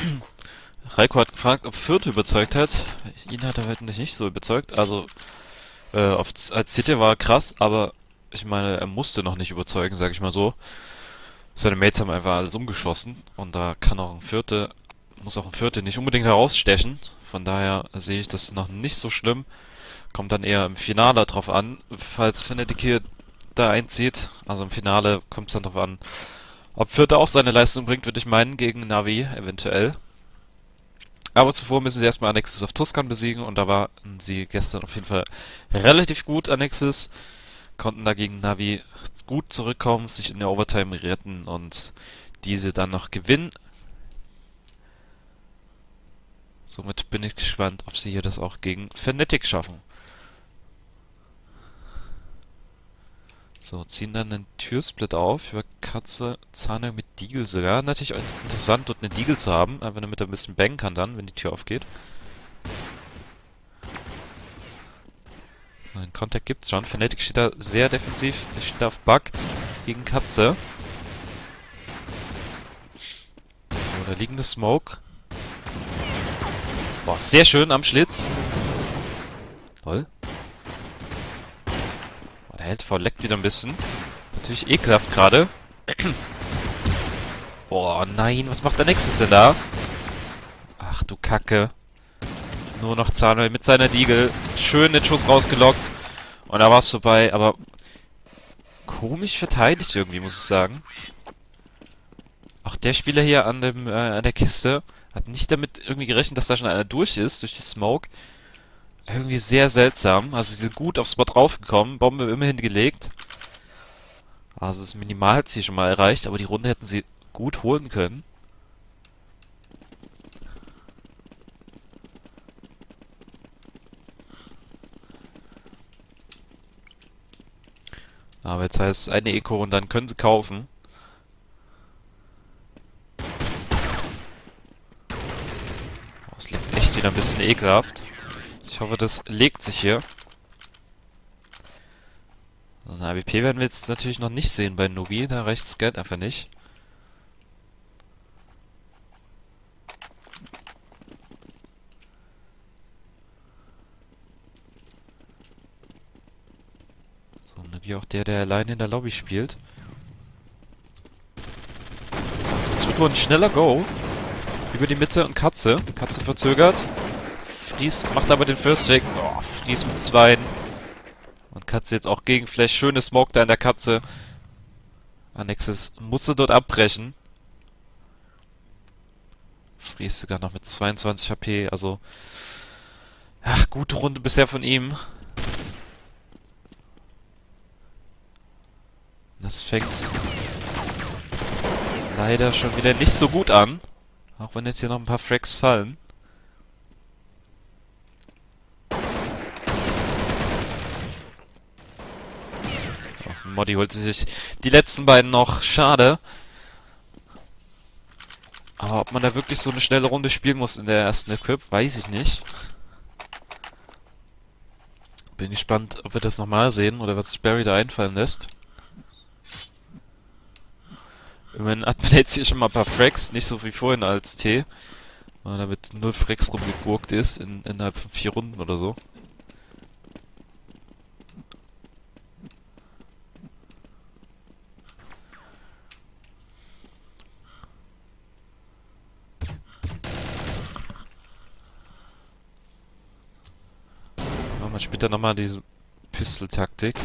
Reiko hat gefragt, ob Fürth überzeugt hat. Ihn hat er halt nicht so überzeugt. Also, als CT war er krass, aber ich meine, er musste noch nicht überzeugen, sag ich mal so. Seine Mates haben einfach alles umgeschossen und da muss auch ein Vierte nicht unbedingt herausstechen. Von daher sehe ich das noch nicht so schlimm. Kommt dann eher im Finale drauf an, falls Fnatic hier da einzieht. Also im Finale kommt es dann drauf an, ob Vierte auch seine Leistung bringt, würde ich meinen, gegen Navi eventuell. Aber zuvor müssen sie erstmal Annexis auf Tuscan besiegen und da waren sie gestern auf jeden Fall relativ gut, Annexis. Konnten dagegen Navi gut zurückkommen, sich in der Overtime retten und diese dann noch gewinnen. Somit bin ich gespannt, ob sie hier das auch gegen Fnatic schaffen. So, ziehen dann einen Türsplit auf über Katze, Zahne mit Deagle sogar. Natürlich auch interessant, dort eine Deagle zu haben, einfach damit er ein bisschen bangen kann dann, wenn die Tür aufgeht. Einen Contact gibt's schon. Fnatic steht da sehr defensiv. Steht da auf Bug gegen Katze. So, da liegende Smoke. Boah, sehr schön am Schlitz. Toll. Boah, der Held leckt wieder ein bisschen. Natürlich ekelhaft gerade. Boah, nein, was macht der Nexus denn da? Ach du Kacke. Nur noch Zahnweh mit seiner Deagle. Schön den Schuss rausgelockt. Und da war es vorbei, aber komisch verteidigt irgendwie, muss ich sagen. Auch der Spieler hier an der Kiste hat nicht damit irgendwie gerechnet, dass da schon einer durch ist, durch die Smoke. Irgendwie sehr seltsam. Also sie sind gut aufs Spot draufgekommen, Bombe immerhin gelegt. Also das Minimalziel schon mal erreicht, aber die Runde hätten sie gut holen können. Aber jetzt heißt es eine Eco und dann können sie kaufen. Das liegt echt wieder ein bisschen ekelhaft. Ich hoffe, das legt sich hier. Eine AWP werden wir jetzt natürlich noch nicht sehen bei Nugi. Da reicht das Geld einfach nicht. So, Nugi auch der alleine in der Lobby spielt. Das wird wohl ein schneller Go. Über die Mitte und Katze. Katze verzögert. Fries macht aber den First Take. Oh, Fries mit 2. Und Katze jetzt auch gegen Flash. Schöne Smoke da in der Katze. Annexis musste dort abbrechen. Fries sogar noch mit 22 HP. Also, ach, gute Runde bisher von ihm. Das fängt leider schon wieder nicht so gut an. Auch wenn jetzt hier noch ein paar Frags fallen. So, Modi holt sich die letzten beiden noch. Schade. Aber ob man da wirklich so eine schnelle Runde spielen muss in der ersten Equip, weiß ich nicht. Bin gespannt, ob wir das nochmal sehen oder was Sperry da einfallen lässt. Immerhin hat man jetzt hier schon mal ein paar Frags, nicht so wie vorhin als T. Weil da mit 0 Frags rumgegurkt ist innerhalb von 4 Runden oder so. Aber man spielt dann nochmal diese Pistol-Taktik.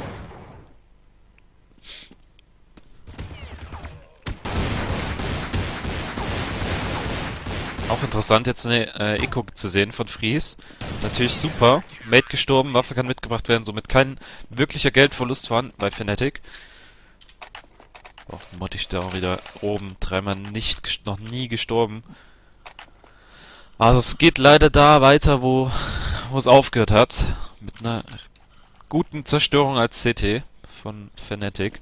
Auch interessant jetzt eine Eco zu sehen von Fries. Natürlich super. Mate gestorben, Waffe kann mitgebracht werden, somit kein wirklicher Geldverlust vorhanden bei Fnatic. Oh, Motti steht auch wieder oben. Dreimal noch nie gestorben. Also es geht leider da weiter, wo es aufgehört hat. Mit einer guten Zerstörung als CT von Fnatic.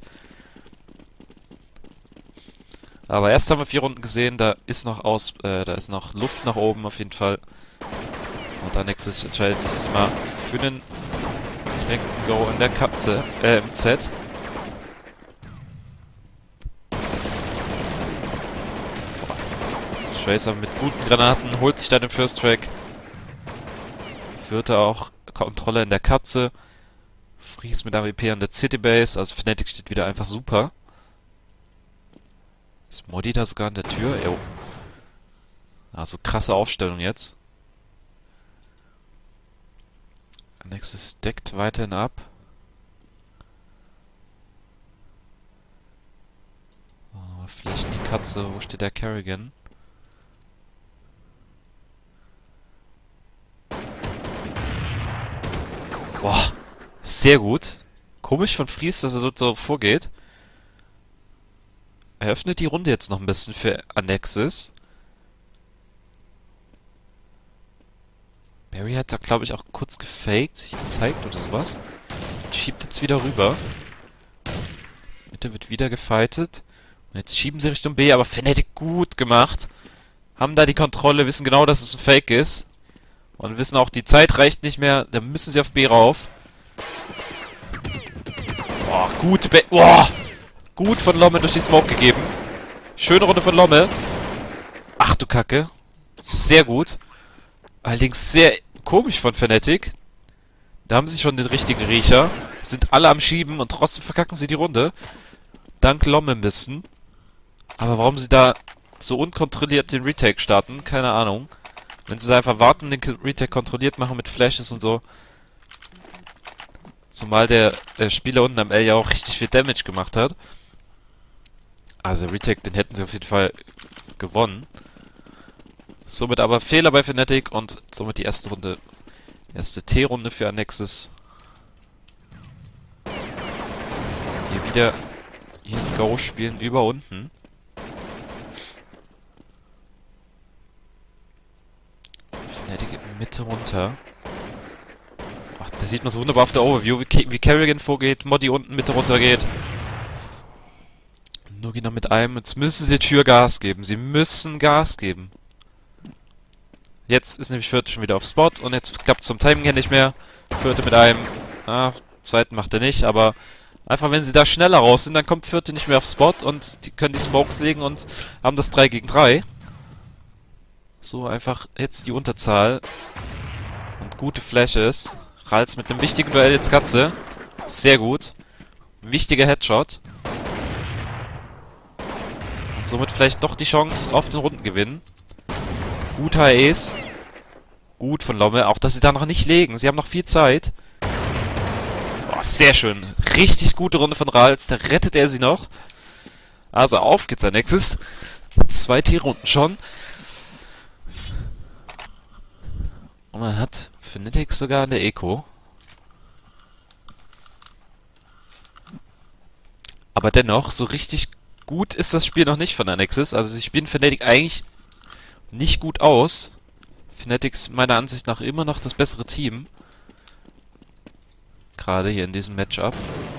Aber erst haben wir 4 Runden gesehen, da ist noch Luft nach oben auf jeden Fall. Und dann nächstes entscheidet sich das mal für den direkten Go in der Katze, im Z. Tracer mit guten Granaten holt sich da den First Track. Vierte auch Kontrolle in der Katze. Freeze mit AWP an der City Base. Also Fnatic steht wieder einfach super. Ist Modi da sogar an der Tür? Jo. Also krasse Aufstellung jetzt. Nexus deckt weiterhin ab. Oh, vielleicht die Katze. Wo steht der Kerrigan? Boah, sehr gut. Komisch von Fries, dass er dort so vorgeht. Er öffnet die Runde jetzt noch ein bisschen für Annexis. Barry hat da, glaube ich, auch kurz gefaked, sich gezeigt oder sowas. Und schiebt jetzt wieder rüber. Mitte wird wieder gefightet. Und jetzt schieben sie Richtung B, aber Fnatic gut gemacht. Haben da die Kontrolle, wissen genau, dass es ein Fake ist. Und wissen auch, die Zeit reicht nicht mehr, da müssen sie auf B rauf. Boah, gut von Lomme durch die Smoke gegeben. Schöne Runde von Lomme. Ach du Kacke. Sehr gut. Allerdings sehr komisch von Fnatic. Da haben sie schon den richtigen Riecher. Sind alle am Schieben und trotzdem verkacken sie die Runde. Dank Lomme müssen. Aber warum sie da so unkontrolliert den Retake starten, keine Ahnung. Wenn sie einfach warten, den Retake kontrolliert machen mit Flashes und so. Zumal der Spieler unten am L ja auch richtig viel Damage gemacht hat. Also Retake, den hätten sie auf jeden Fall gewonnen. Somit aber Fehler bei Fnatic und somit die erste Runde, erste T-Runde für Annexis. Hier wieder ihren Go spielen über unten. Fnatic in Mitte runter. Ach, da sieht man so wunderbar auf der Overview, wie Kerrigan vorgeht, Modi unten Mitte runter geht. Nugi noch mit einem. Jetzt müssen sie Tür Gas geben. Sie müssen Gas geben. Jetzt ist nämlich Vierte schon wieder auf Spot und jetzt klappt es zum Timing her nicht mehr. Vierte mit einem. Zweiten macht er nicht, aber einfach wenn sie da schneller raus sind, dann kommt Vierte nicht mehr auf Spot und die können die Smokes legen und haben das 3 gegen 3. So einfach jetzt die Unterzahl. Und gute Flashes. Rals mit einem wichtigen Duell jetzt Katze. Sehr gut. Wichtiger Headshot. Und somit vielleicht doch die Chance auf den Rundengewinn. Guter Ace. Gut von Lomme. Auch, dass sie da noch nicht legen. Sie haben noch viel Zeit. Boah, sehr schön. Richtig gute Runde von Rals. Da rettet er sie noch. Also auf geht's an Nexus. 2 T-Runden schon. Und man hat Fnatic sogar eine Eco. Aber dennoch, so richtig gut ist das Spiel noch nicht von Annexis. Also sie spielen Fnatic eigentlich nicht gut aus. Fnatic ist meiner Ansicht nach immer noch das bessere Team. Gerade hier in diesem Matchup.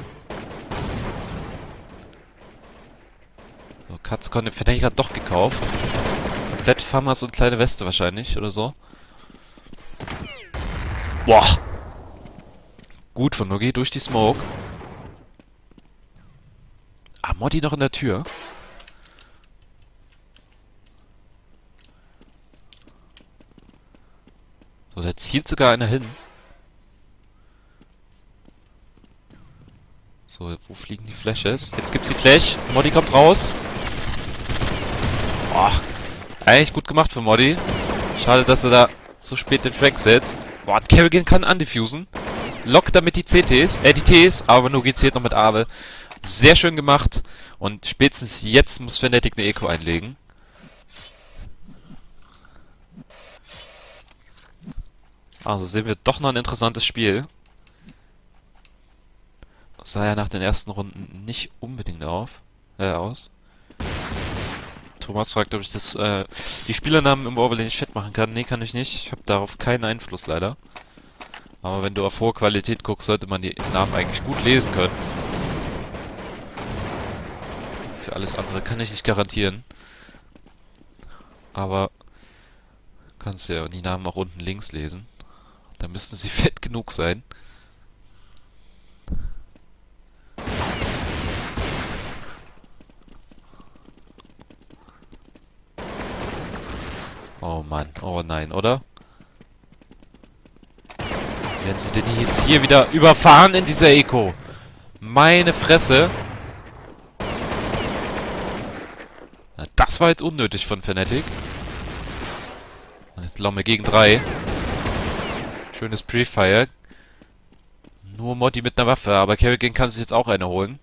So, Katz konnte Fnatic hat doch gekauft. Komplett Famas und kleine Weste wahrscheinlich, oder so. Boah! Gut von Nugi durch die Smoke. Ah, Modi noch in der Tür. So, da zielt sogar einer hin. So, wo fliegen die Flashes? Jetzt gibt's die Flash. Modi kommt raus. Boah, eigentlich gut gemacht von Modi. Schade, dass er da so spät den Frag setzt. Boah, Kerrigan kann undiffusen. Lockt damit die CTs, die Ts, aber Nugi zählt noch mit Awe. Sehr schön gemacht. Und spätestens jetzt muss Fnatic eine Eco einlegen. Also sehen wir doch noch ein interessantes Spiel. Das sah ja nach den ersten Runden nicht unbedingt aus. Thomas fragt, ob ich das, die Spielernamen im Overlay nicht fett machen kann. Nee, kann ich nicht. Ich habe darauf keinen Einfluss leider. Aber wenn du auf hohe Qualität guckst, sollte man die Namen eigentlich gut lesen können. Für alles andere kann ich nicht garantieren. Aber kannst ja die Namen auch unten links lesen. Da müssten sie fett genug sein. Oh Mann, oh nein, oder? Werden sie denn jetzt hier wieder überfahren in dieser Eco? Meine Fresse. Na, das war jetzt unnötig von Fnatic. Jetzt Lomme gegen 3. Schönes Pre-Fire. Nur Motti mit einer Waffe, aber Kerrigan kann sich jetzt auch eine holen.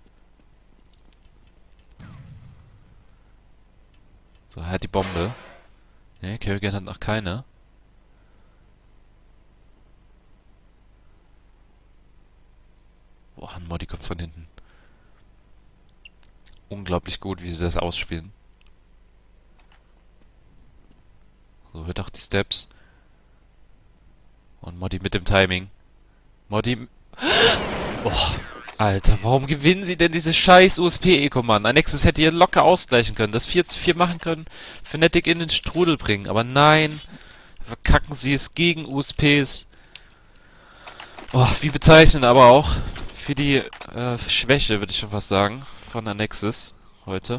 So, er hat die Bombe. Ne, Kerrigan hat noch keine. Boah, ein Motti kommt von hinten. Unglaublich gut, wie sie das ausspielen. So, hört auch die Steps. Und Motti mit dem Timing. Motti... Oh, Alter, warum gewinnen sie denn diese scheiß USP-Eco, Mann? Nexus hätte hier locker ausgleichen können, das 4:4 machen können, Fnatic in den Strudel bringen. Aber nein, verkacken sie es gegen USPs. Oh, wie bezeichnend aber auch für die Schwäche, würde ich schon fast sagen, von der Nexus heute.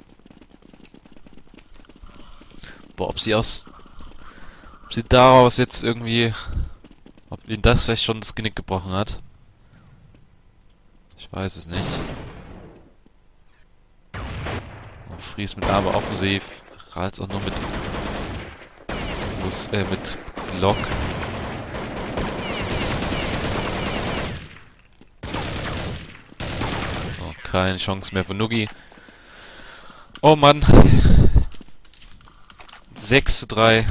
Boah, ob sie daraus jetzt irgendwie... Ob ihnen das vielleicht schon das Genick gebrochen hat. Ich weiß es nicht. Oh, Fries mit aber offensiv. Rals auch nur mit Glock. Oh, keine Chance mehr für Nuggi. Oh Mann. 6:3.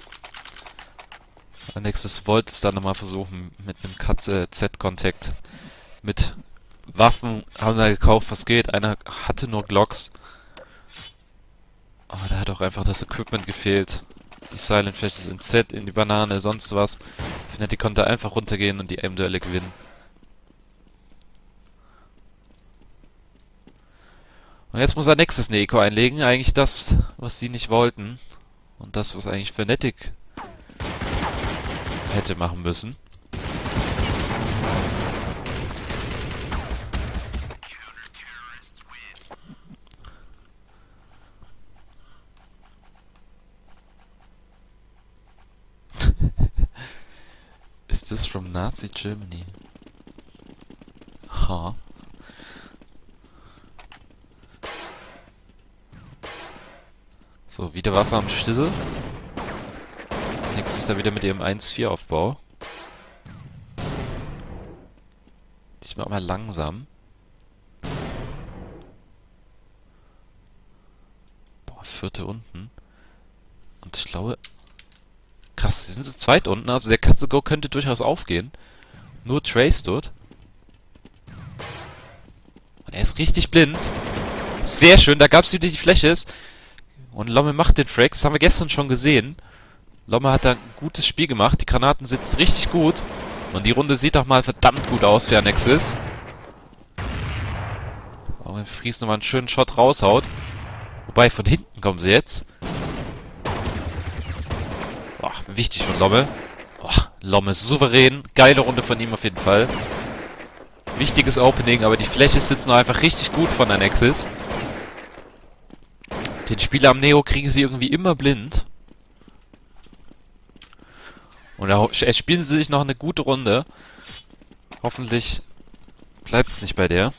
Nächstes wollte es dann nochmal versuchen mit einem Z-Contact. Mit Waffen haben wir gekauft, was geht. Einer hatte nur Glocks. Aber da hat auch einfach das Equipment gefehlt. Die Silent Flash ist in Z, in die Banane, sonst was. Fnatic konnte einfach runtergehen und die Aim-Duelle gewinnen. Und jetzt muss er nächstes eine Eco einlegen. Eigentlich das, was sie nicht wollten. Und das, was eigentlich Fnatic hätte machen müssen. Is this from Nazi Germany? Ha. So, wieder Waffe am Schlüssel. Nächstes ist er wieder mit ihrem 1:4 Aufbau. Diesmal aber langsam. Boah, 4. unten. Und ich glaube... Krass, sie sind zu zweit unten, also der Katze-Go könnte durchaus aufgehen. Nur Trace dort. Und er ist richtig blind. Sehr schön, da gab es wieder die Flashes. Und Lomme macht den Frag, das haben wir gestern schon gesehen. Lomme hat da ein gutes Spiel gemacht, die Granaten sitzen richtig gut. Und die Runde sieht doch mal verdammt gut aus für Nexus. Auch wenn Fries nochmal einen schönen Shot raushaut. Wobei, von hinten kommen sie jetzt. Boah, wichtig von Lomme. Boah, Lomme souverän. Geile Runde von ihm auf jeden Fall. Wichtiges Opening, aber die Flashes sitzen noch einfach richtig gut von der Nexus. Den Spieler am Neo kriegen sie irgendwie immer blind. Und da spielen sie sich noch eine gute Runde. Hoffentlich bleibt es nicht bei der.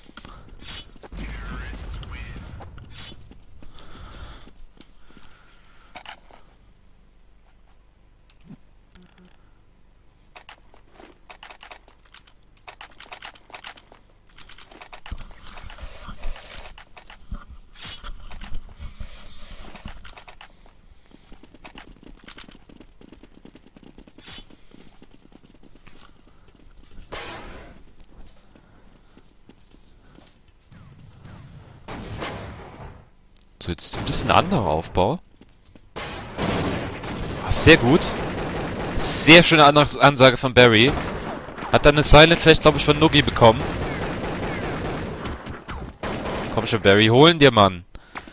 So, jetzt ein bisschen anderer Aufbau. Sehr gut. Sehr schöne Ansage von Barry. Hat dann eine Silent Flash, glaube ich, von Nuggi bekommen. Komm schon, Barry, holen dir, Mann.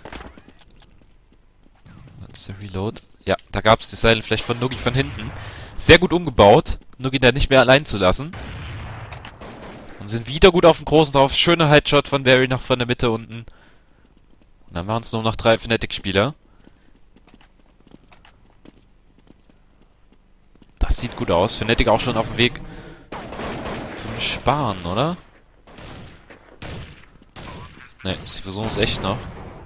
Das ist der Reload. Ja, da gab es die Silent Flash von Nuggi von hinten. Sehr gut umgebaut, Nuggi da nicht mehr allein zu lassen. Und sind wieder gut auf dem Großen drauf. Schöner Headshot von Barry noch von der Mitte unten. Und dann waren es nur noch 3 Fnatic-Spieler. Das sieht gut aus. Fnatic auch schon auf dem Weg zum Sparen, oder? Ne, sie versuchen es echt noch.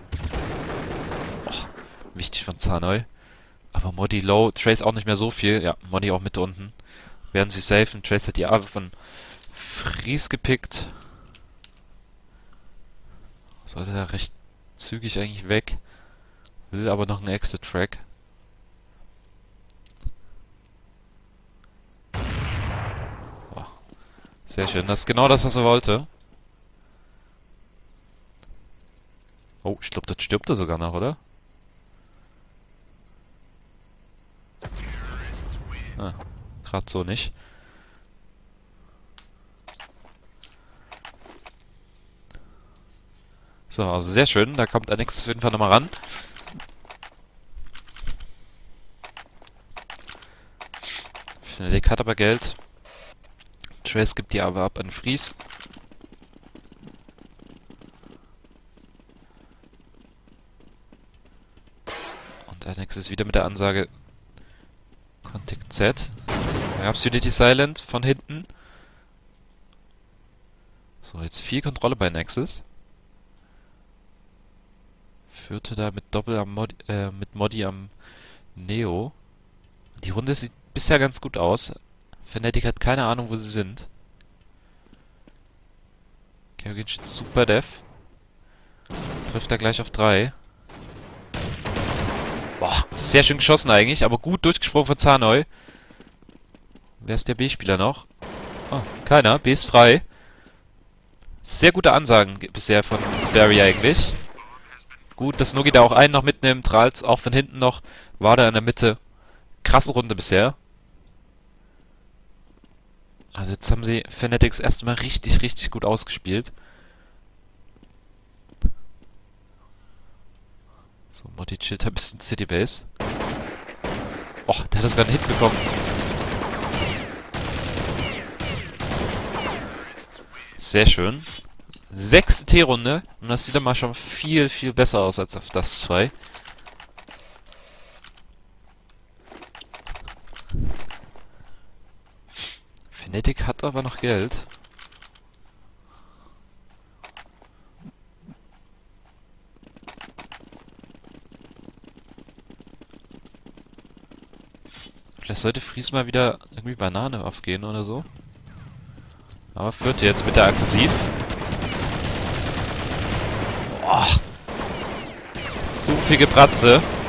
Och, wichtig von Zanoi. Aber Modi low, Trace auch nicht mehr so viel. Ja, Modi auch mit unten. Werden sie safen. Trace hat die Ave von Fries gepickt. Sollte er recht zügig eigentlich weg. Will aber noch einen Exit-Track. Oh, sehr schön. Das ist genau das, was er wollte. Oh, ich glaube, das stirbt er sogar noch, oder? Ah, gerade so nicht. So, also sehr schön. Da kommt der nächste auf jeden Fall nochmal ran. Fnatic hat aber Geld. Trace gibt die aber ab an Fries. Und Alex ist wieder mit der Ansage Contact Z. Da gab es wieder die Silent von hinten. So, jetzt viel Kontrolle bei Nexus. Führte da mit Doppel am mit Modi am Neo. Die Runde sieht bisher ganz gut aus. Fnatic hat keine Ahnung, wo sie sind. Kerrigan steht super Def. Trifft da gleich auf 3. Boah, sehr schön geschossen eigentlich, aber gut durchgesprungen von Zanoi. Wer ist der B-Spieler noch? Oh, keiner. B ist frei. Sehr gute Ansagen bisher von Barry eigentlich. Gut, dass Nogi da auch einen noch mitnimmt. Rals auch von hinten noch. War da in der Mitte. Krasse Runde bisher. Also jetzt haben sie Fnatics erstmal richtig, richtig gut ausgespielt. So, Modi chillt ein bisschen City Base. Och, der hat das gerade einen Hit bekommen. Sehr schön. 6. T-Runde. Und das sieht dann mal schon viel, viel besser aus als auf das 2. Fnatic hat aber noch Geld. Vielleicht sollte Fries mal wieder irgendwie Banane aufgehen oder so. Aber führt jetzt mit der Aggressiv. Boah. Zu viel Gebratze.